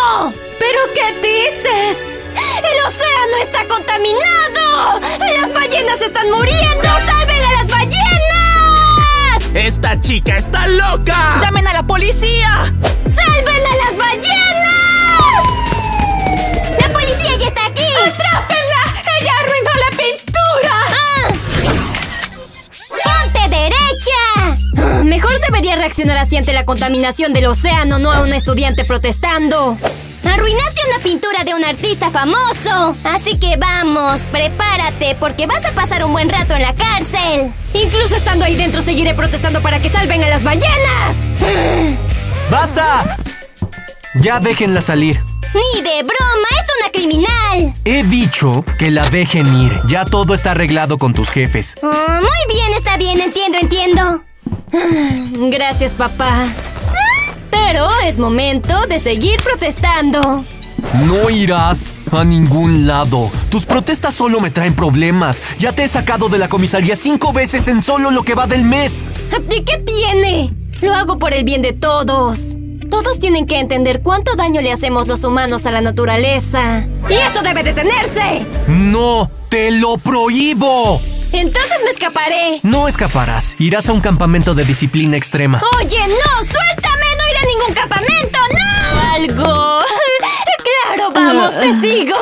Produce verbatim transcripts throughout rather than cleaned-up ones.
¿Pero qué dices? ¡El océano está contaminado! ¡Las ballenas están muriendo! ¡Salven a las ballenas! ¡Esta chica está loca! ¡Llamen a la policía! ¡Salven a las ballenas! ¡La policía ya está aquí! ¡Atrápenla! ¡Ella arruinó la pintura! ¡Ah! ¡Ponte derecha! Mejor debería reaccionar así ante la contaminación del océano, no a un estudiante protestando. Arruinaste una pintura de un artista famoso. Así que vamos, prepárate, porque vas a pasar un buen rato en la cárcel. Incluso estando ahí dentro seguiré protestando para que salven a las ballenas. ¡Basta! Ya déjenla salir. Ni de broma, es una criminal. He dicho que la dejen ir. Ya todo está arreglado con tus jefes. Oh, muy bien, está bien, entiendo, entiendo. Gracias, papá. Pero es momento de seguir protestando. No irás a ningún lado. Tus protestas solo me traen problemas. Ya te he sacado de la comisaría cinco veces en solo lo que va del mes. ¿Y qué tiene? Lo hago por el bien de todos. Todos tienen que entender cuánto daño le hacemos los humanos a la naturaleza. ¡Y eso debe detenerse! ¡No! ¡Te lo prohíbo! Entonces me escaparé. No escaparás. Irás a un campamento de disciplina extrema. Oye, no, suéltame. No iré a ningún campamento. ¡No! Algo. Claro, vamos, te sigo.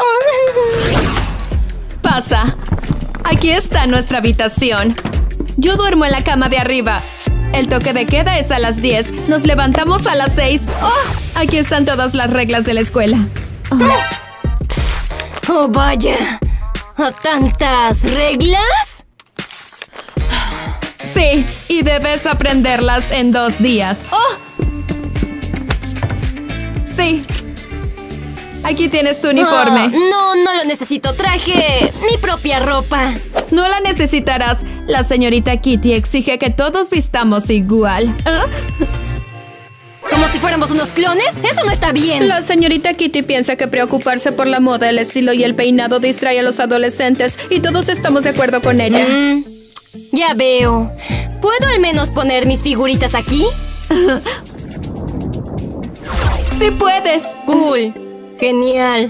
Pasa. Aquí está nuestra habitación. Yo duermo en la cama de arriba. El toque de queda es a las diez. Nos levantamos a las seis. ¡Oh! Aquí están todas las reglas de la escuela. Oh, oh vaya. ¿Tantas reglas? Sí, y debes aprenderlas en dos días. ¡Oh! Sí. Aquí tienes tu uniforme. Oh, no, no lo necesito. Traje mi propia ropa. No la necesitarás. La señorita Kitty exige que todos vistamos igual. ¿Ah? ¿Como si fuéramos unos clones? ¡Eso no está bien! La señorita Kitty piensa que preocuparse por la moda, el estilo y el peinado distrae a los adolescentes y todos estamos de acuerdo con ella. Mm, ya veo. ¿Puedo al menos poner mis figuritas aquí? ¡Sí puedes! ¡Cool! ¡Genial!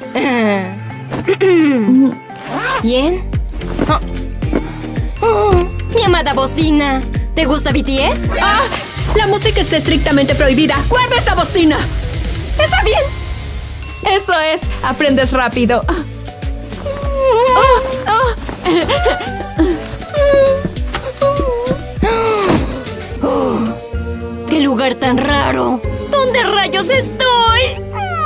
¿Bien? Oh. Oh, mi amada bocina. ¿Te gusta B T S? ¡Ah! La música está estrictamente prohibida. ¡Guarda esa bocina! ¡Está bien! Eso es. Aprendes rápido. Oh, oh. Oh, ¡qué lugar tan raro! ¿Dónde rayos estoy?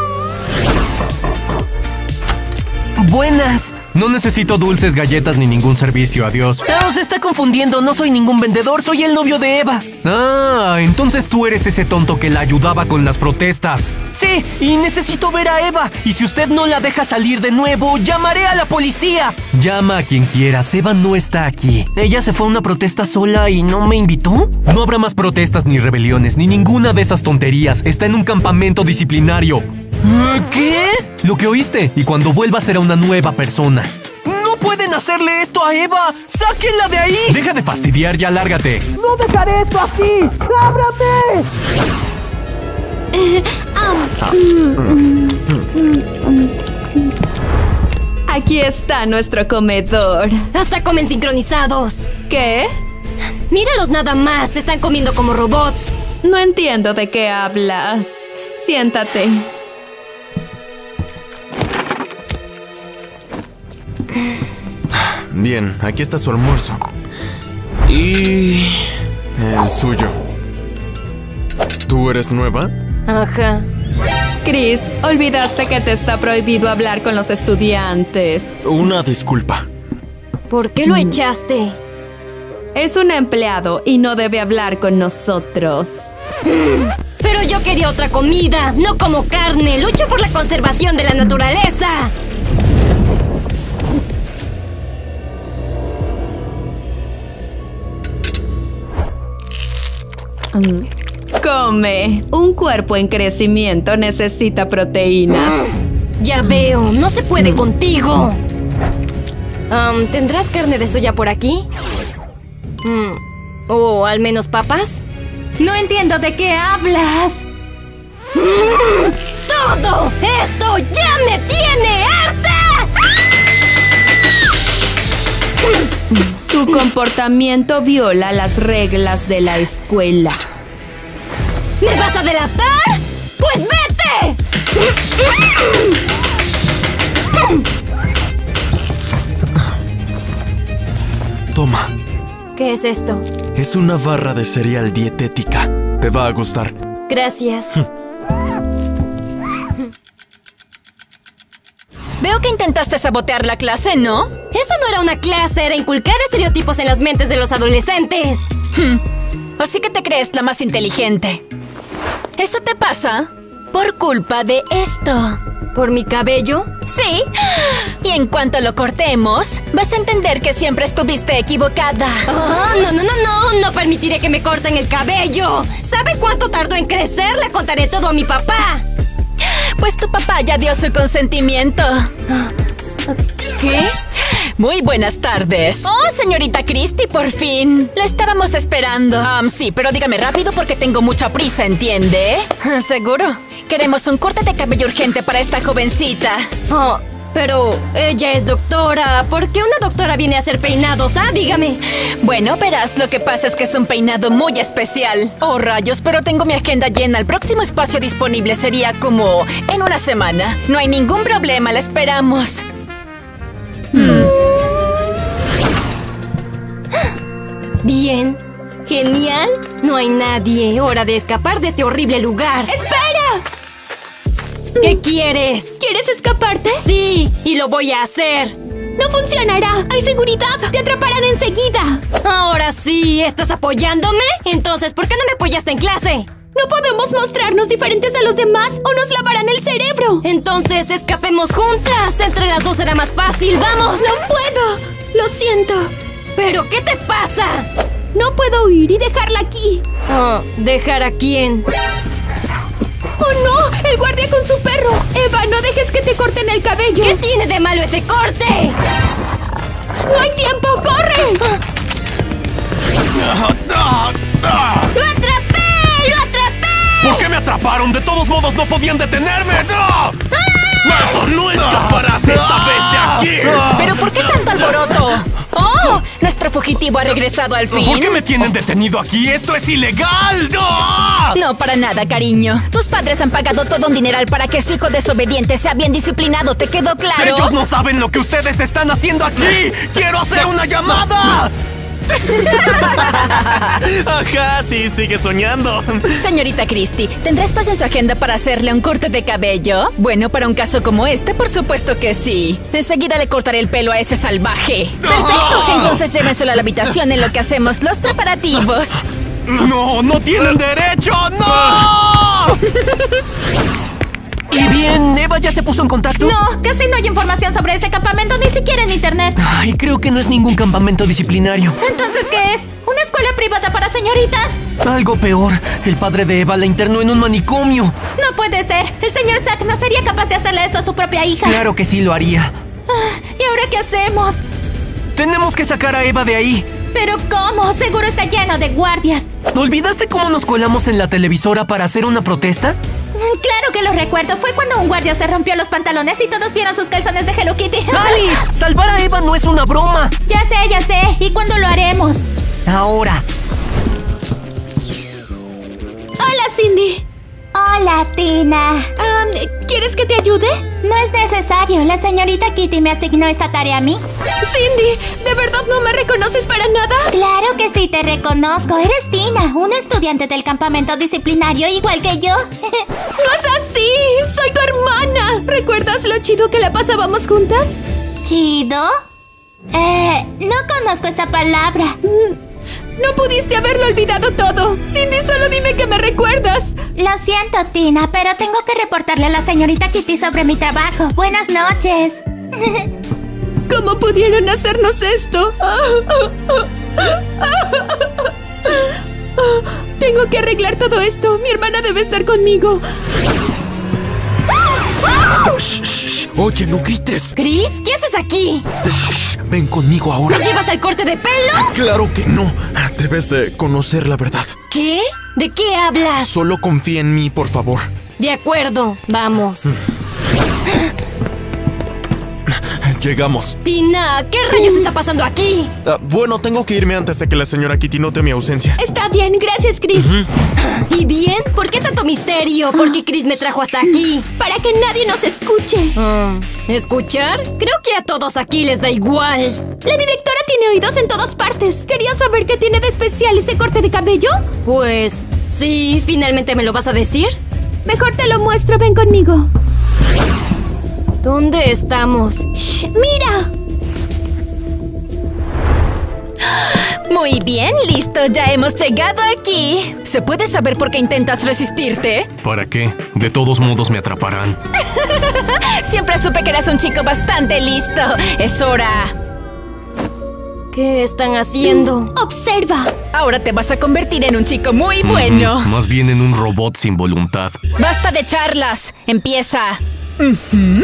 Buenas. No necesito dulces, galletas ni ningún servicio, adiós. No, se está confundiendo, no soy ningún vendedor, soy el novio de Eva. Ah, entonces tú eres ese tonto que la ayudaba con las protestas. Sí, y necesito ver a Eva. Y si usted no la deja salir de nuevo, llamaré a la policía. Llama a quien quieras, Eva no está aquí. ¿Ella se fue a una protesta sola y no me invitó? No habrá más protestas ni rebeliones, ni ninguna de esas tonterías. Está en un campamento disciplinario. ¿Qué? Lo que oíste, y cuando vuelva será una nueva persona. ¡No pueden hacerle esto a Eva! ¡Sáquenla de ahí! Deja de fastidiar, ya lárgate. ¡No dejaré esto así! ¡Ábrame! Aquí está nuestro comedor. Hasta comen sincronizados. ¿Qué? Míralos nada más, están comiendo como robots. No entiendo de qué hablas. Siéntate. Bien, aquí está su almuerzo. Y... el suyo. ¿Tú eres nueva? Ajá. Chris, olvidaste que te está prohibido hablar con los estudiantes. Una disculpa. ¿Por qué lo echaste? Es un empleado y no debe hablar con nosotros. Pero yo quería otra comida, no como carne. Lucho por la conservación de la naturaleza. Come. Un cuerpo en crecimiento necesita proteínas. Ya veo, no se puede contigo. Um, ¿Tendrás carne de soya por aquí? Mm, ¿o al menos papas? No entiendo de qué hablas. ¡Todo es Tu comportamiento viola las reglas de la escuela. ¿Me vas a delatar? ¡Pues vete! Toma. ¿Qué es esto? Es una barra de cereal dietética. Te va a gustar. Gracias. Veo que intentaste sabotear la clase, ¿no? Eso no era una clase, era inculcar estereotipos en las mentes de los adolescentes. Hmm. Así que te crees la más inteligente. ¿Eso te pasa? Por culpa de esto. ¿Por mi cabello? Sí. Y en cuanto lo cortemos, vas a entender que siempre estuviste equivocada. Oh, no, no, no, no. No permitiré que me corten el cabello. ¿Sabe cuánto tardó en crecer? Le contaré todo a mi papá. Pues tu papá ya dio su consentimiento. ¿Qué? Muy buenas tardes. Oh, señorita Christie, por fin. La estábamos esperando. Um, sí, pero dígame rápido porque tengo mucha prisa, ¿entiende? ¿Seguro? Queremos un corte de cabello urgente para esta jovencita. Oh, pero ella es doctora. ¿Por qué una doctora viene a hacer peinados, ah? Dígame. Bueno, verás, lo que pasa es que es un peinado muy especial. Oh, rayos, pero tengo mi agenda llena. El próximo espacio disponible sería como en una semana. No hay ningún problema, la esperamos. Hmm. Bien. Genial. No hay nadie. Hora de escapar de este horrible lugar. ¡Espera! ¿Qué quieres? ¿Quieres escaparte? Sí, y lo voy a hacer. ¡No funcionará! ¡Hay seguridad! ¡Te atraparán enseguida! Ahora sí, ¿estás apoyándome? Entonces, ¿por qué no me apoyaste en clase? No podemos mostrarnos diferentes a los demás o nos lavarán el cerebro. Entonces, escapemos juntas. Entre las dos será más fácil. ¡Vamos! ¡No puedo! Lo siento. ¿Pero qué te pasa? No puedo huir y dejarla aquí. Oh, ¿dejar a quién? ¡Oh, no! ¡El guardia con su perro! Eva, no dejes que te corten el cabello. ¿Qué tiene de malo ese corte? ¡No hay tiempo! ¡Corre! ¡Lo atrapé! ¡Lo atrapé! ¿Por qué me atraparon? De todos modos no podían detenerme. ¡No! ¡No, no escaparás esta vez de aquí! ¿Pero por qué tanto alboroto? ¡Oh! Nuestro fugitivo ha regresado al fin. ¿Por qué me tienen detenido aquí? ¡Esto es ilegal! ¡No! No, para nada, cariño. Tus padres han pagado todo un dineral para que su hijo desobediente sea bien disciplinado. ¿Te quedó claro? ¡Ellos no saben lo que ustedes están haciendo aquí! ¡Quiero hacer una llamada! Ajá, sí, sigue soñando. Señorita Christie, ¿tendrá espacio en su agenda para hacerle un corte de cabello? Bueno, para un caso como este, por supuesto que sí. Enseguida le cortaré el pelo a ese salvaje. Perfecto, entonces llévenselo a la habitación en lo que hacemos los preparativos. ¡No, no tienen derecho! ¡No! ¿Y bien, Eva ya se puso en contacto? No, casi no hay información sobre ese campamento, ni siquiera en internet. Ay, creo que no es ningún campamento disciplinario. ¿Entonces qué es? ¿Una escuela privada para señoritas? Algo peor, el padre de Eva la internó en un manicomio. No puede ser, el señor Zack no sería capaz de hacerle eso a su propia hija. Claro que sí lo haría. Ah, ¿y ahora qué hacemos? Tenemos que sacar a Eva de ahí. ¿Pero cómo? Seguro está lleno de guardias. ¿Olvidaste cómo nos colamos en la televisora para hacer una protesta? Claro que lo recuerdo. Fue cuando un guardia se rompió los pantalones y todos vieron sus calzones de Hello Kitty. ¡Alice! ¡Salvar a Eva no es una broma! Ya sé, ya sé. ¿Y cuándo lo haremos? Ahora. Hola, Cindy. Hola, Tina. Um, ¿Quieres que te ayude? No es necesario. La señorita Kitty me asignó esta tarea a mí. Cindy, ¿de verdad no me reconoces para nada? Claro que sí te reconozco. Eres Tina, una estudiante del campamento disciplinario igual que yo. ¡No es así! ¡Soy tu hermana! ¿Recuerdas lo chido que la pasábamos juntas? ¿Chido? Eh, no conozco esa palabra. No pudiste haberlo olvidado todo. Cindy, solo dime que me recuerdas. Lo siento, Tina, pero tengo que reportarle a la señorita Kitty sobre mi trabajo. Buenas noches. ¿Cómo pudieron hacernos esto? Tengo que arreglar todo esto. Mi hermana debe estar conmigo. Shh, shh, oye, no grites. Chris, ¿qué haces aquí? Shh, ven conmigo ahora. ¿Me llevas el corte de pelo? Claro que no. Debes de conocer la verdad. ¿Qué? ¿De qué hablas? Solo confía en mí, por favor. De acuerdo, vamos. llegamos. Tina, ¿qué rayos está pasando aquí? Ah, bueno, tengo que irme antes de que la señora Kitty note mi ausencia. Está bien, gracias, Chris. Uh-huh. ¿Y bien? ¿Por qué tanto misterio? ¿Por qué Chris me trajo hasta aquí? Para que nadie nos escuche. Mm, ¿Escuchar? Creo que a todos aquí les da igual. La directora tiene oídos en todas partes. ¿Querías saber qué tiene de especial ese corte de cabello? Pues, sí, ¿finalmente me lo vas a decir? Mejor te lo muestro, ven conmigo. ¿Dónde estamos? ¡Shh! ¡Mira! Muy bien, listo, ya hemos llegado aquí. ¿Se puede saber por qué intentas resistirte? ¿Para qué? De todos modos me atraparán. Siempre supe que eras un chico bastante listo. Es hora. ¿Qué están haciendo? Observa. Ahora te vas a convertir en un chico muy bueno. Mm, más bien en un robot sin voluntad. Basta de charlas. Empieza. Uh-huh.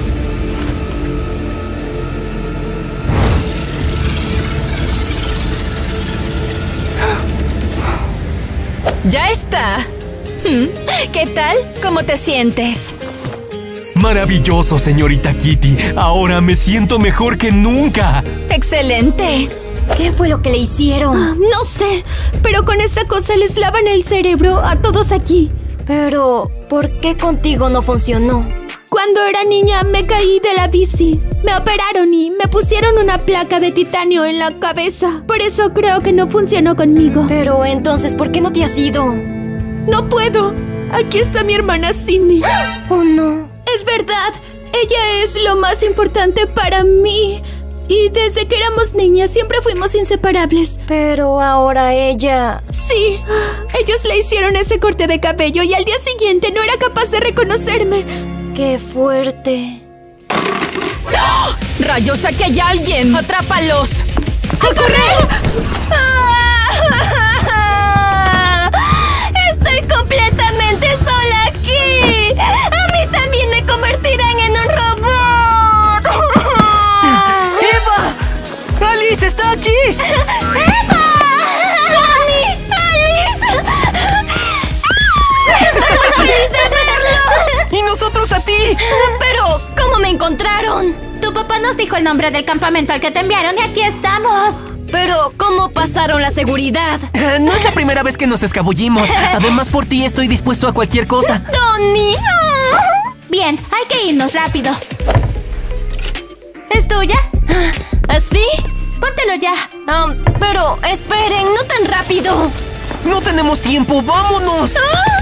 Ya está. ¿Qué tal? ¿Cómo te sientes? Maravilloso, señorita Kitty. Ahora me siento mejor que nunca. ¡Excelente! ¿Qué fue lo que le hicieron? Ah, no sé, pero con esa cosa les lavan el cerebro a todos aquí. Pero, ¿por qué contigo no funcionó? Cuando era niña me caí de la bici. Me operaron y me pusieron una placa de titanio en la cabeza. Por eso creo que no funcionó conmigo. Pero entonces, ¿por qué no te has ido? No puedo. Aquí está mi hermana Cindy. Oh, no. Es verdad. Ella es lo más importante para mí. Y desde que éramos niñas siempre fuimos inseparables. Pero ahora ella... Sí. Ellos le hicieron ese corte de cabello y al día siguiente no era capaz de reconocerme. ¡Qué fuerte! ¡Oh! ¡Rayos! ¡Aquí hay alguien! ¡Atrápalos! ¡A correr! ¡Estoy completamente sola aquí! ¡A mí también me convertirán en un robot! ¡Eva! ¡Alice está aquí! ¡Eva! ¡Dani! ¡Alice! ¡Estoy muy feliz de verlos! ¡Y nosotros a ti! Pero, ¿cómo me encontraron? Tu papá nos dijo el nombre del campamento al que te enviaron y aquí estamos. Pero, ¿cómo pasaron la seguridad? Eh, no es la primera vez que nos escabullimos. Además, por ti estoy dispuesto a cualquier cosa. ¡Donnie! Oh. Bien, hay que irnos rápido. ¿Es tuya? ¿Así? Póntelo ya. Um, pero, esperen, no tan rápido. No tenemos tiempo, vámonos. ¿Ah?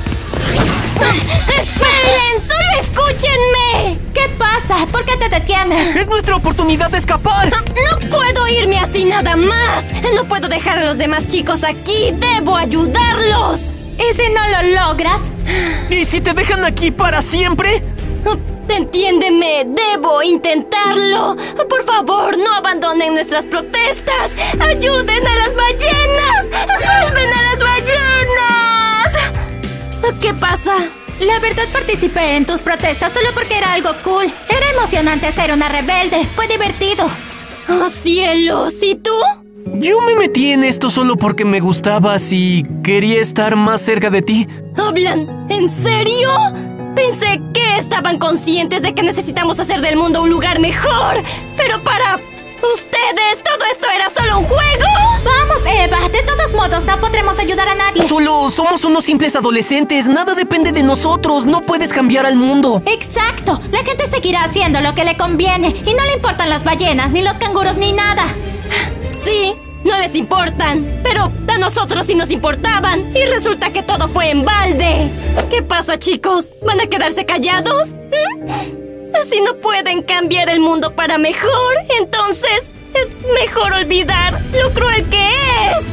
¡Esperen! ¡Solo escúchenme! ¿Qué pasa? ¿Por qué te detienes? Es nuestra oportunidad de escapar. No puedo irme así nada más. No puedo dejar a los demás chicos aquí. Debo ayudarlos. ¿Y si no lo logras? ¿Y si te dejan aquí para siempre? Entiéndeme, debo intentarlo. Por favor, no abandonen nuestras protestas. ¡Ayuden a las ballenas! ¡Salven a las ballenas! ¿Qué pasa? La verdad participé en tus protestas solo porque era algo cool. Era emocionante ser una rebelde. Fue divertido. ¡Oh, cielos! ¿Y tú? Yo me metí en esto solo porque me gustabas y quería estar más cerca de ti. ¿Hablan? ¿En serio? Pensé que estaban conscientes de que necesitamos hacer del mundo un lugar mejor. Pero para ustedes, ¿todo esto era solo un juego? Vamos, Eva. De todos modos, no podremos ayudar a nadie. Solo somos unos simples adolescentes. Nada depende de nosotros. No puedes cambiar al mundo. Exacto. La gente seguirá haciendo lo que le conviene. Y no le importan las ballenas, ni los canguros, ni nada. Sí, no les importan. Pero a nosotros sí nos importaban. Y resulta que todo fue en balde. ¿Qué pasa, chicos? ¿Van a quedarse callados? ¿Mm? Si no pueden cambiar el mundo para mejor, entonces es mejor olvidar lo cruel que es.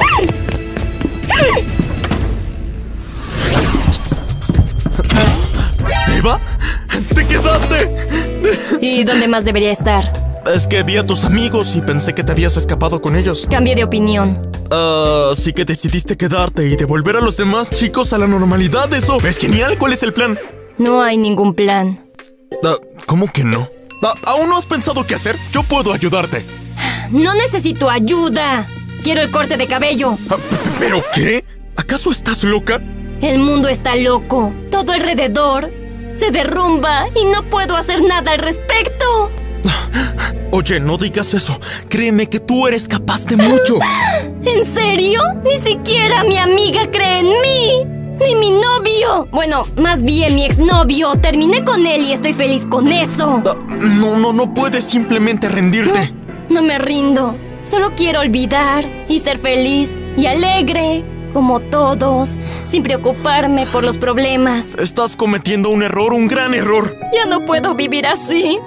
¿Eva? ¿Te quedaste? ¿Y dónde más debería estar? Es que vi a tus amigos y pensé que te habías escapado con ellos. Cambié de opinión. Ah, así que decidiste quedarte y devolver a los demás chicos a la normalidad. Eso es genial. ¿Cuál es el plan? No hay ningún plan. Ah, ¿cómo que no? Ah, ¿aún no has pensado qué hacer? Yo puedo ayudarte. No necesito ayuda. Quiero el corte de cabello. Ah, ¿pero qué? ¿Acaso estás loca? El mundo está loco. Todo alrededor se derrumba y no puedo hacer nada al respecto. Oye, no digas eso. Créeme que tú eres capaz de mucho. ¿En serio? Ni siquiera mi amiga cree en mí. Ni mi novio. Bueno, más bien mi exnovio. Terminé con él y estoy feliz con eso. No, no, no puedes simplemente rendirte. No, no me rindo. Solo quiero olvidar y ser feliz y alegre, como todos, sin preocuparme por los problemas. Estás cometiendo un error, un gran error. Ya no puedo vivir así.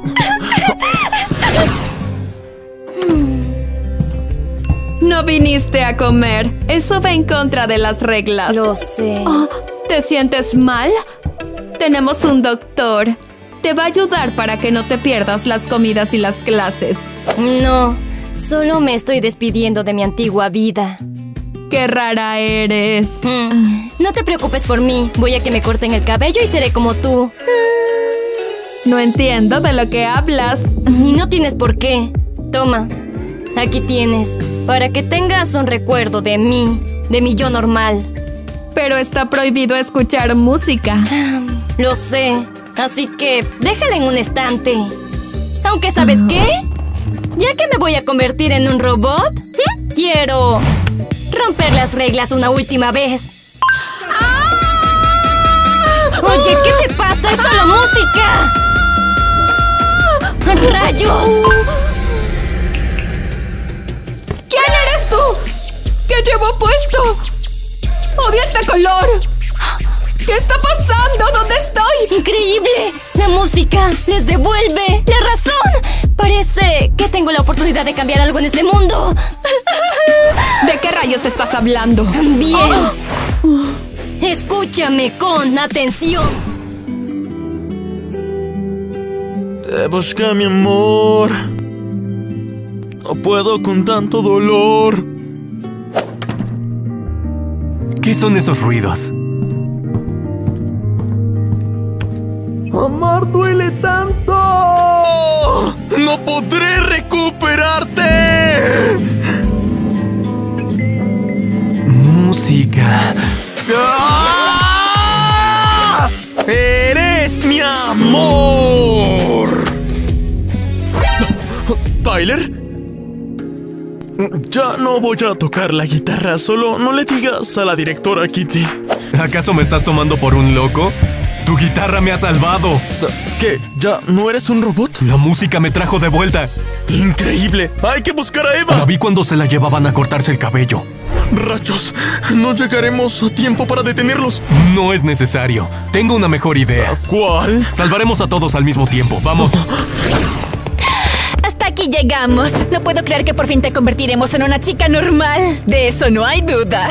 No viniste a comer. Eso va en contra de las reglas. Lo sé. Oh, ¿te sientes mal? Tenemos un doctor. Te va a ayudar para que no te pierdas las comidas y las clases. No, solo me estoy despidiendo de mi antigua vida. ¡Qué rara eres! Mm. No te preocupes por mí. Voy a que me corten el cabello y seré como tú. No entiendo de lo que hablas. Y no tienes por qué. Toma, aquí tienes, para que tengas un recuerdo de mí, de mi yo normal. Pero está prohibido escuchar música. Lo sé, así que déjala en un estante. Aunque, ¿sabes qué? Ya que me voy a convertir en un robot, quiero romper las reglas una última vez. Oye, ¿qué te pasa? ¡Es solo música! ¡Rayos! ¿Quién eres tú? ¿Qué llevo puesto? ¡Odio este color! ¿Qué está pasando? ¿Dónde estoy? ¡Increíble! La música les devuelve la razón. Parece que tengo la oportunidad de cambiar algo en este mundo. ¿De qué rayos estás hablando? Bien. Oh. Escúchame con atención. Te busqué, mi amor. No puedo con tanto dolor. ¿Qué son esos ruidos? Amar duele tanto. ¡Oh! ¡No podré recuperarte! Música. ¡Ah! ¡Eres mi amor! ¿Tyler? Ya no voy a tocar la guitarra. Solo no le digas a la directora Kitty. ¿Acaso me estás tomando por un loco? ¡Tu guitarra me ha salvado! ¿Qué? ¿Ya no eres un robot? La música me trajo de vuelta. ¡Increíble! ¡Hay que buscar a Eva! La vi cuando se la llevaban a cortarse el cabello. ¡Rayos! No llegaremos a tiempo para detenerlos. No es necesario. Tengo una mejor idea. ¿Cuál? Salvaremos a todos al mismo tiempo. ¡Vamos! Hasta aquí llegamos. No puedo creer que por fin te convertiremos en una chica normal. De eso no hay duda.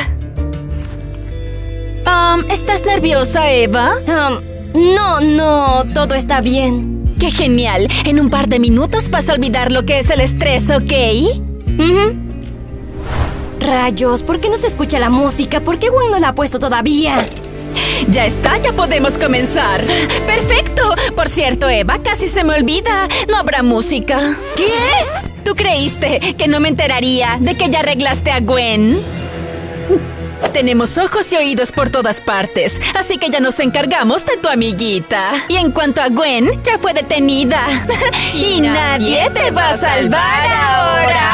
Um, ¿Estás nerviosa, Eva? Um, no, no, todo está bien. ¡Qué genial! En un par de minutos vas a olvidar lo que es el estrés, ¿ok? Uh-huh. Rayos, ¿por qué no se escucha la música? ¿Por qué Gwen no la ha puesto todavía? Ya está, ya podemos comenzar. ¡Perfecto! Por cierto, Eva, casi se me olvida. No habrá música. ¿Qué? ¿Tú creíste que no me enteraría de que ya arreglaste a Gwen? Tenemos ojos y oídos por todas partes, así que ya nos encargamos de tu amiguita. Y en cuanto a Gwen, ya fue detenida. Y, y nadie te va a salvar ahora.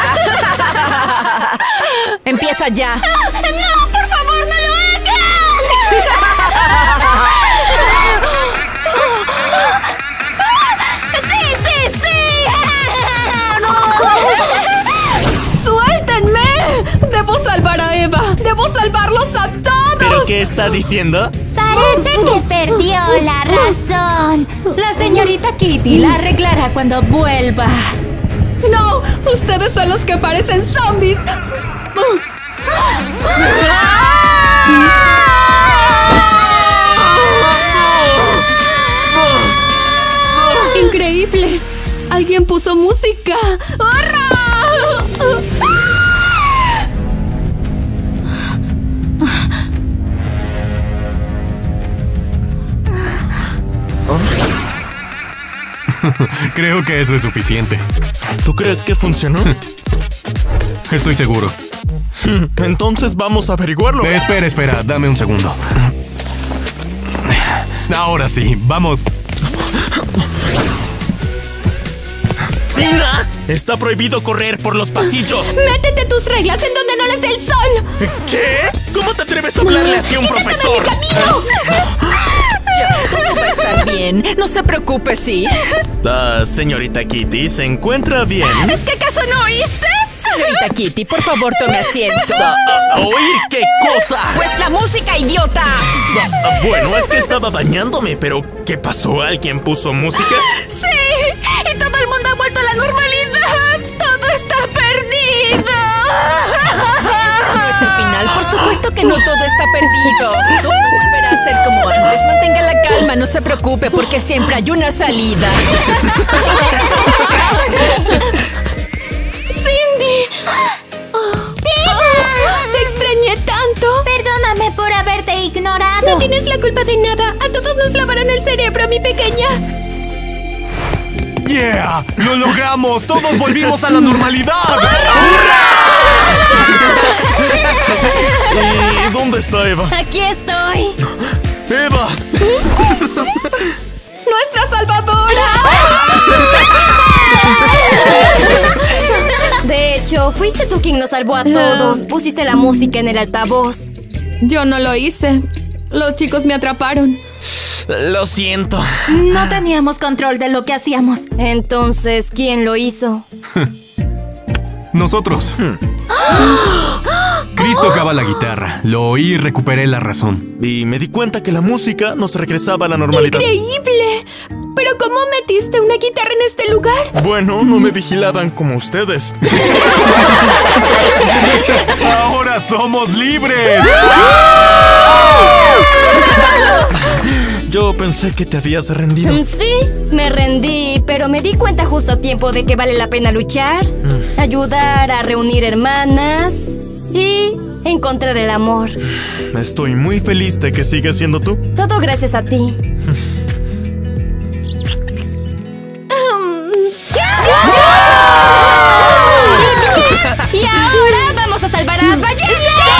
Empieza ya. ¡No! ¡Por favor, no lo hagan! ¡Sí, sí, sí! ¡Suéltenme! ¡Debo salvar a Eva! ¡Debo salvarlos a todos! ¿Pero qué está diciendo? Parece que perdió la razón. La señorita Kitty la arreglará cuando vuelva. ¡No! ¡Ustedes son los que parecen zombies! ¡Increíble! ¡Alguien puso música! ¡Hurra! Creo que eso es suficiente. ¿Tú crees que funcionó? Estoy seguro. Entonces vamos a averiguarlo. Eh, espera, espera, dame un segundo. Ahora sí, vamos. ¡Tina! Está prohibido correr por los pasillos. Métete tus reglas en donde no les dé el sol. ¿Qué? ¿Cómo te atreves a hablarle así a un profesor? ¡Quítate de mi camino! Ya, todo va a estar bien. No se preocupe, ¿sí? Ah, señorita Kitty, ¿se encuentra bien? ¿Es que acaso no oíste? Señorita Kitty, por favor, tome asiento. Ah, ah, ¿Oír qué cosa? Pues la música, idiota. Ah, ah, bueno, es que estaba bañándome, pero ¿qué pasó? ¿Alguien puso música? Sí, y todo el mundo ha vuelto a la normalidad. Todo está perdido. Este no es el final. Por supuesto que no todo está perdido. Todo volverá a ser como antes. Mantenga la calma, no se preocupe, porque siempre hay una salida. ¡Cindy! ¡Te extrañé tanto! Perdóname por haberte ignorado. No tienes la culpa de nada. A todos nos lavaron el cerebro, mi pequeña. ¡Yeah! ¡Lo logramos! ¡Todos volvimos a la normalidad! ¿Y dónde está Eva? Aquí estoy. ¡Eva! ¡Nuestra salvadora! De hecho, fuiste tú quien nos salvó a todos. Pusiste la música en el altavoz. Yo no lo hice. Los chicos me atraparon. Lo siento. No teníamos control de lo que hacíamos. Entonces, ¿quién lo hizo? Nosotros. Chris tocaba la guitarra. Lo oí y recuperé la razón. Y me di cuenta que la música nos regresaba a la normalidad. ¡Increíble! ¿Pero cómo metiste una guitarra en este lugar? Bueno, no me vigilaban como ustedes. ¡Ahora somos libres! Yo pensé que te habías rendido. Sí, me rendí, pero me di cuenta justo a tiempo de que vale la pena luchar, ayudar a reunir hermanas y encontrar el amor. Estoy muy feliz de que sigas siendo tú. Todo gracias a ti. Y ahora vamos a salvar a las ballenas.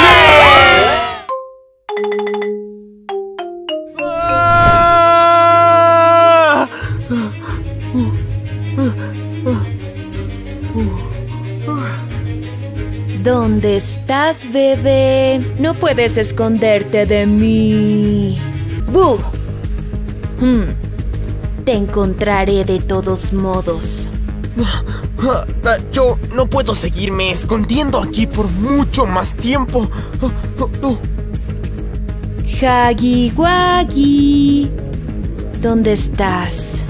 ¿Dónde estás, bebé? No puedes esconderte de mí. ¡Boo! Hmm. Te encontraré de todos modos. Ah, ah, yo no puedo seguirme escondiendo aquí por mucho más tiempo. Ah, ah, no. Huggy Wuggy, ¿dónde estás?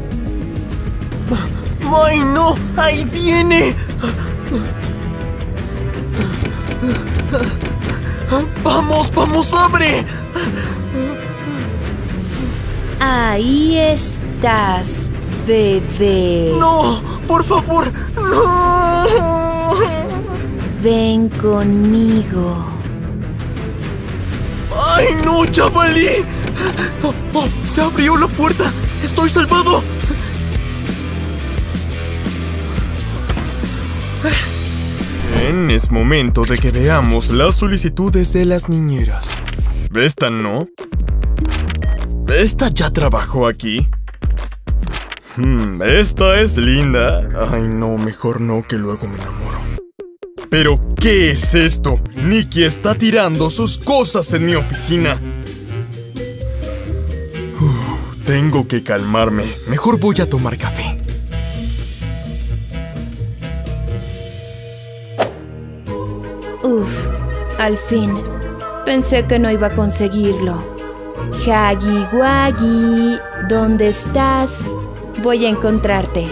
¡Ay, no! ¡Ahí viene! ¡Vamos, vamos, abre! Ahí estás, bebé. ¡No! ¡Por favor! ¡No! Ven conmigo. ¡Ay, no! ¡Ya valí! Oh, oh, ¡se abrió la puerta! ¡Estoy salvado! Bien, es momento de que veamos las solicitudes de las niñeras. ¿Esta no? ¿Esta ya trabajó aquí? Hmm, esta es linda. Ay, no, mejor no, que luego me enamoro. ¿Pero qué es esto? Nikki está tirando sus cosas en mi oficina. Uf, tengo que calmarme. Mejor voy a tomar café. Uf, al fin. Pensé que no iba a conseguirlo. Huggy Wuggy, ¿dónde estás? Voy a encontrarte.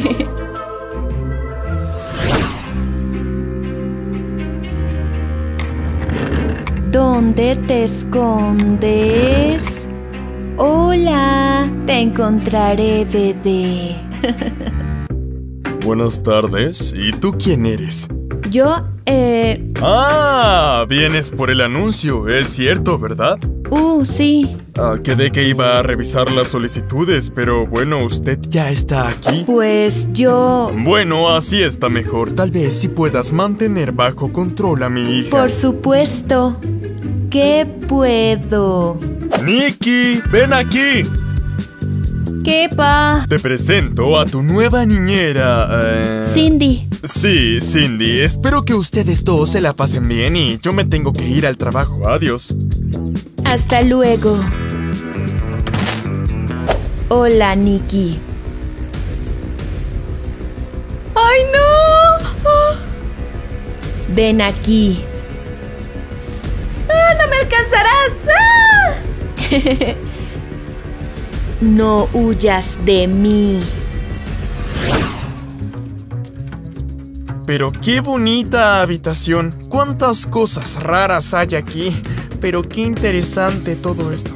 ¿Dónde te escondes? Hola, te encontraré, bebé. Buenas tardes. ¿Y tú quién eres? Yo, eh... Ah, vienes por el anuncio, es cierto, ¿verdad? Uh, sí. Ah, quedé que iba a revisar las solicitudes, pero bueno, usted ya está aquí. Pues yo... Bueno, así está mejor. Tal vez si puedas mantener bajo control a mi hija. Por supuesto. ¿Qué puedo? ¡Nikki! ¡Ven aquí! ¿Qué, pa? Te presento a tu nueva niñera, eh... Cindy. Sí, Cindy. Espero que ustedes dos se la pasen bien y yo me tengo que ir al trabajo. Adiós. Hasta luego. Hola, Nikki. ¡Ay, no! Oh. Ven aquí. ¡Ah, no me alcanzarás! ¡Ah! No huyas de mí. Pero qué bonita habitación. Cuántas cosas raras hay aquí. Pero qué interesante todo esto.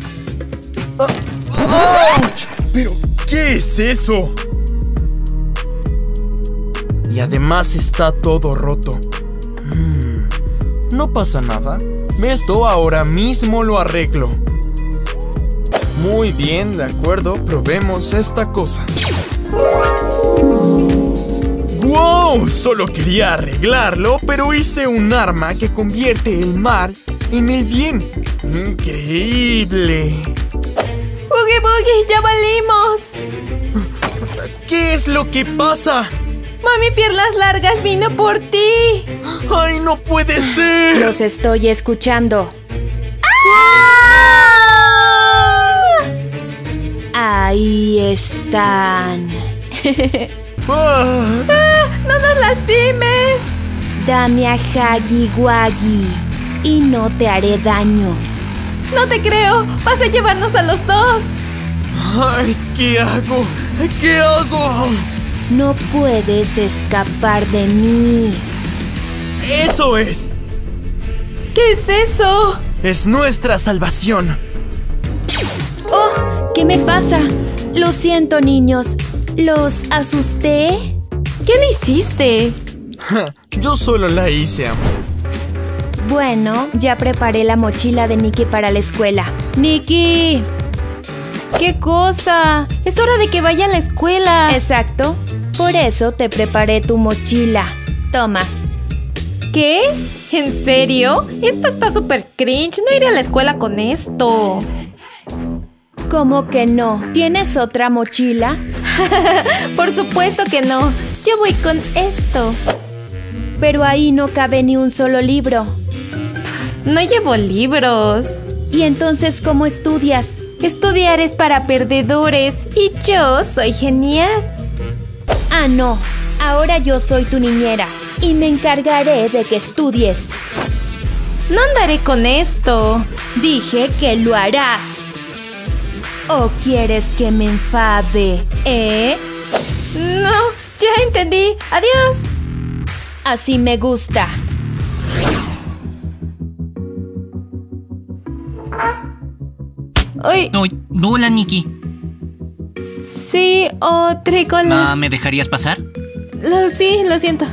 ¡Auch! ¿Pero qué es eso? Y además está todo roto. Hmm, no pasa nada. Esto ahora mismo lo arreglo. Muy bien, de acuerdo. Probemos esta cosa. ¡Wow! Solo quería arreglarlo, pero hice un arma que convierte el mal en el bien. ¡Increíble! ¡Boogie Boogie, ya valimos! ¿Qué es lo que pasa? Mami Piernas Largas vino por ti. ¡Ay, no puede ser! Los estoy escuchando. ¡Ah! Ahí están. ¡Ah! ¡Ah! ¡No nos lastimes! Dame a Huggy Wuggy y no te haré daño. No te creo. Vas a llevarnos a los dos. ¡Ay! ¿Qué hago? ¿Qué hago? No puedes escapar de mí. ¡Eso es! ¿Qué es eso? ¡Es nuestra salvación! ¡Oh! ¿Qué me pasa? Lo siento, niños. ¿Los asusté? ¿Qué le hiciste? Yo solo la hice, amor. Bueno, ya preparé la mochila de Nikki para la escuela. ¡Nikki! ¿Qué cosa? Es hora de que vaya a la escuela. Exacto. Por eso te preparé tu mochila. Toma. ¿Qué? ¿En serio? Esto está súper cringe. No iré a la escuela con esto. ¿Cómo que no? ¿Tienes otra mochila? Por supuesto que no. Yo voy con esto. Pero ahí no cabe ni un solo libro. No llevo libros. ¿Y entonces cómo estudias? Estudiar es para perdedores y yo soy genial. Ah, no. Ahora yo soy tu niñera y me encargaré de que estudies. No andaré con esto. Dije que lo harás. ¿O quieres que me enfade, eh? No, ya entendí. Adiós. Así me gusta. Uy. No, no, hola, Nikki. Sí, oh, Tricola. Ah, ¿me dejarías pasar? Lo, sí, lo siento.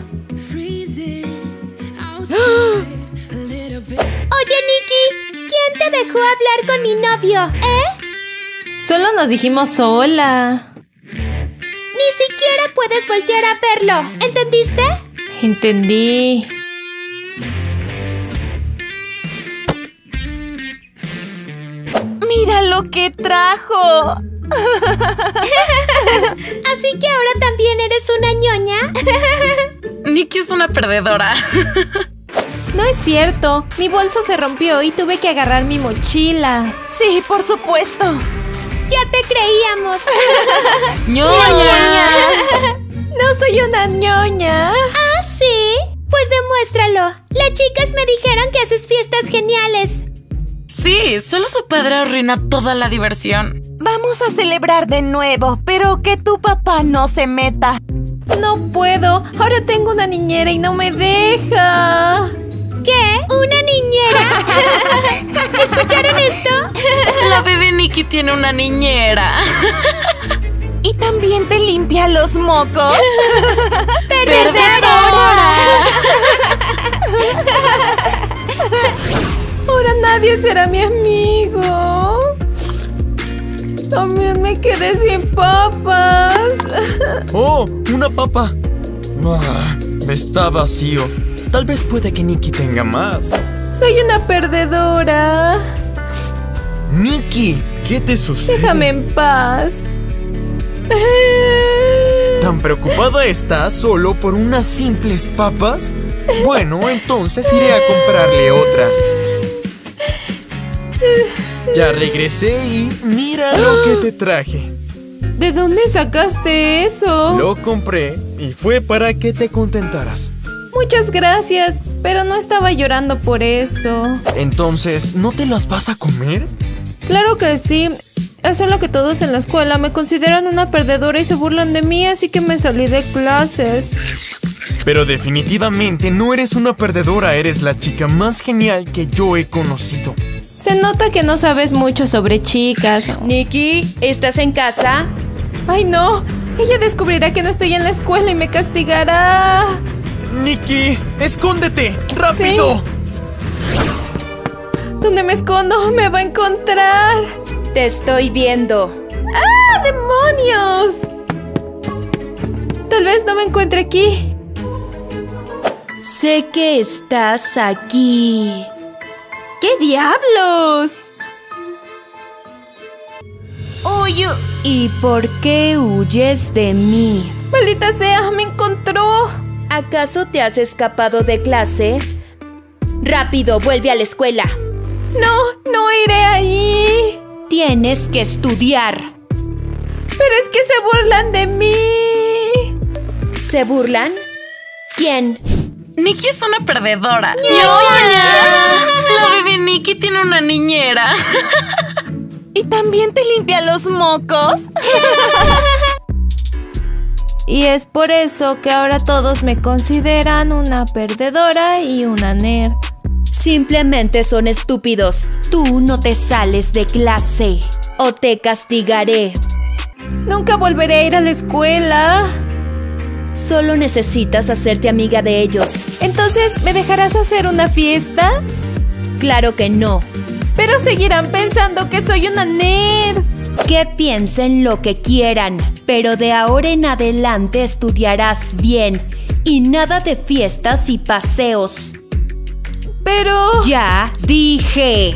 Oye, Nikki, ¿quién te dejó hablar con mi novio, eh? Solo nos dijimos hola. Ni siquiera puedes voltear a verlo, ¿entendiste? Entendí. ¡Mira lo que trajo! ¿Así que ahora también eres una ñoña? Nikki es una perdedora. No es cierto. Mi bolso se rompió y tuve que agarrar mi mochila. Sí, por supuesto. Ya te creíamos. ¡Ñoña! No soy una ñoña. ¿Ah, sí? Pues demuéstralo. Las chicas me dijeron que haces fiestas geniales. Sí, solo su padre arruina toda la diversión. Vamos a celebrar de nuevo, pero que tu papá no se meta. No puedo. Ahora tengo una niñera y no me deja. ¿Qué? ¿Una niñera? ¿Escucharon esto? La bebé Nikki tiene una niñera. ¿Y también te limpia los mocos? ¡Perdedora! Ahora nadie será mi amigo. También me quedé sin papas. ¡Oh! ¡Una papa! Ah, está vacío. Tal vez puede que Nikki tenga más. Soy una perdedora. Nikki, ¿qué te sucede? Déjame en paz. ¿Tan preocupada estás solo por unas simples papas? Bueno, entonces iré a comprarle otras. Ya regresé y mira lo que te traje. ¿De dónde sacaste eso? Lo compré y fue para que te contentaras. Muchas gracias, pero no estaba llorando por eso. Entonces, ¿no te las vas a comer? Claro que sí. Es solo que todos en la escuela me consideran una perdedora y se burlan de mí, así que me salí de clases. Pero definitivamente no eres una perdedora, eres la chica más genial que yo he conocido. Se nota que no sabes mucho sobre chicas. Nikki, ¿estás en casa? ¡Ay, no! Ella descubrirá que no estoy en la escuela y me castigará. Nikki, escóndete, rápido. ¿Sí? ¿Dónde me escondo? Me va a encontrar. Te estoy viendo. ¡Ah, demonios! Tal vez no me encuentre aquí. Sé que estás aquí. ¿Qué diablos? Oye, ¿y por qué huyes de mí? ¡Maldita sea! ¡Me encontró! ¿Acaso te has escapado de clase? ¡Rápido, vuelve a la escuela! ¡No, no iré ahí! Tienes que estudiar. ¡Pero es que se burlan de mí! ¿Se burlan? ¿Quién? Nikki es una perdedora. ¡Ñoña! La bebé Nikki tiene una niñera. ¿Y también te limpia los mocos? Y es por eso que ahora todos me consideran una perdedora y una nerd. Simplemente son estúpidos. Tú no te sales de clase o te castigaré. Nunca volveré a ir a la escuela. Solo necesitas hacerte amiga de ellos. Entonces, ¿me dejarás hacer una fiesta? Claro que no. Pero seguirán pensando que soy una nerd. Que piensen lo que quieran, pero de ahora en adelante estudiarás bien y nada de fiestas y paseos. Pero... Ya dije.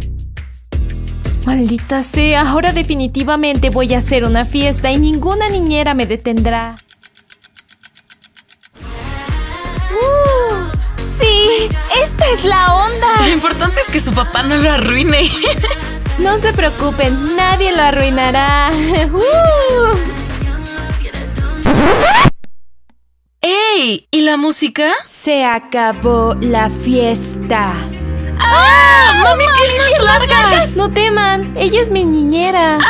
Maldita sea, ahora definitivamente voy a hacer una fiesta y ninguna niñera me detendrá. Uh, sí, esta es la onda. Lo importante es que su papá no lo arruine. No se preocupen, nadie lo arruinará. uh. ¡Ey! ¿Y la música? Se acabó la fiesta. ¡Ah! ¡Mami, piernas largas! No teman, ella es mi niñera.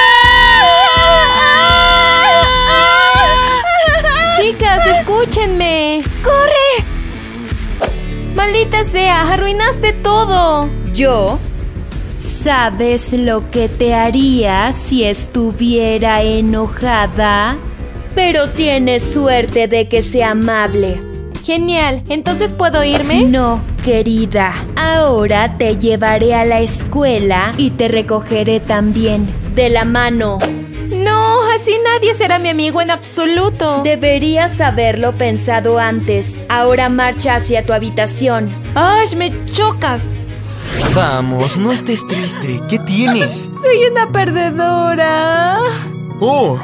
Chicas, escúchenme. ¡Corre! Maldita sea, arruinaste todo. ¿Yo? ¿Sabes lo que te haría si estuviera enojada? Pero tienes suerte de que sea amable. Genial, ¿entonces puedo irme? No, querida. Ahora te llevaré a la escuela y te recogeré también. De la mano. No, así nadie será mi amigo en absoluto. Deberías haberlo pensado antes. Ahora marcha hacia tu habitación. ¡Ay, me chocas! Vamos, no estés triste. ¿Qué tienes? Soy una perdedora. ¡Oh!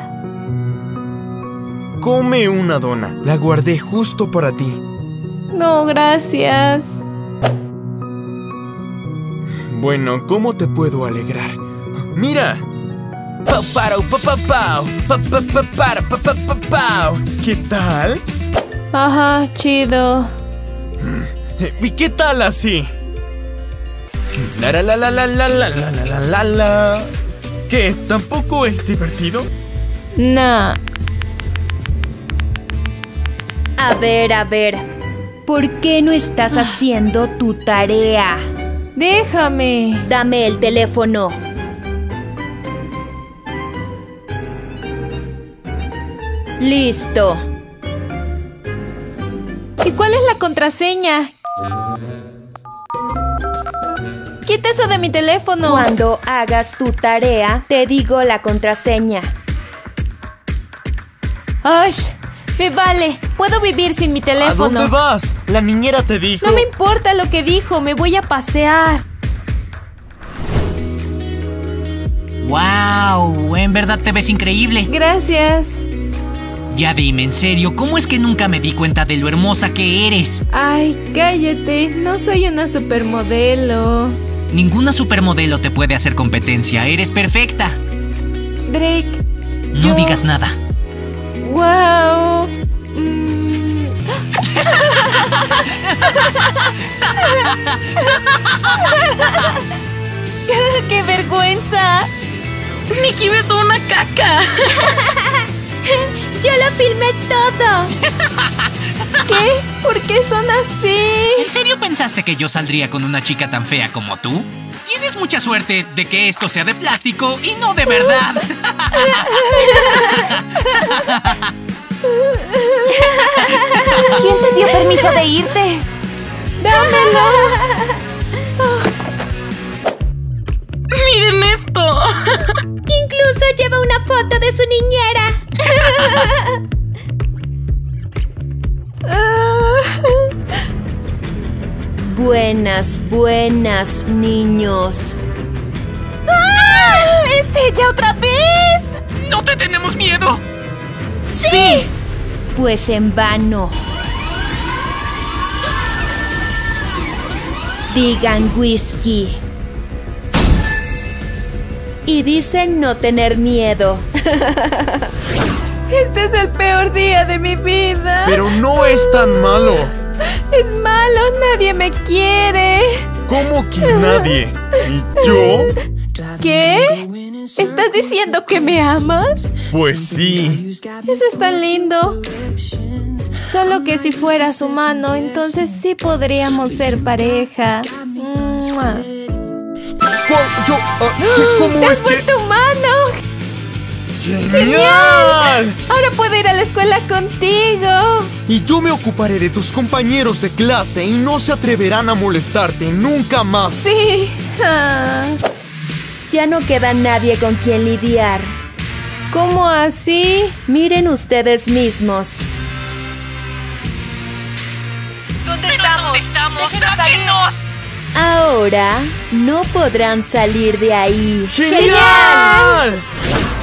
Come una dona. La guardé justo para ti. No, gracias. Bueno, ¿cómo te puedo alegrar? ¡Mira! ¿Qué tal? Ajá, chido. ¿Y qué tal así? La la la la la la la la la la la. ¿Qué? ¿Tampoco es divertido? Nah. A ver, a ver. ¿Por qué no estás haciendo tu tarea? Déjame. Dame el teléfono. Listo. ¿Y cuál es la contraseña? Quita eso de mi teléfono. Cuando hagas tu tarea, te digo la contraseña. ¡Ay! Me vale. Puedo vivir sin mi teléfono. ¿A dónde vas? La niñera te dijo. No me importa lo que dijo. Me voy a pasear. ¡Wow! En verdad te ves increíble. Gracias. Ya dime, en serio, ¿cómo es que nunca me di cuenta de lo hermosa que eres? Ay, cállate. No soy una supermodelo. Ninguna supermodelo te puede hacer competencia. Eres perfecta. Drake. No yo... digas nada. ¡Wow! Mm. ¡Qué vergüenza! Nikki besó una caca. ¡Yo lo filmé todo! ¿Qué? ¿Por qué son así? ¿En serio pensaste que yo saldría con una chica tan fea como tú? Tienes mucha suerte de que esto sea de plástico y no de verdad. ¿Quién te dio permiso de irte? ¡Dámelo! ¡Miren esto! Incluso lleva una foto de su niñera. Buenas, buenas, niños. ¡Ah! ¡Es ella otra vez! ¡No te tenemos miedo! ¡Sí! Pues en vano. Digan whisky. Y dicen no tener miedo. Este es el peor día de mi vida. Pero no es tan malo. Es malo, nadie me quiere. ¿Cómo que nadie? ¿Y yo? ¿Qué? ¿Estás diciendo que me amas? Pues sí. Eso es tan lindo. Solo que si fueras humano, entonces sí podríamos ser pareja. ¡Mua! Yo, ah, ¿qué- ¿Cómo ¡Te es has que...? vuelto humano! ¡Genial! Ahora puedo ir a la escuela contigo. Y yo me ocuparé de tus compañeros de clase y no se atreverán a molestarte nunca más. Sí. Ah. Ya no queda nadie con quien lidiar. ¿Cómo así? Miren ustedes mismos. ¿Dónde ¿Pero dónde estamos? ¡Sáquenos! Ahora no podrán salir de ahí. ¡Genial!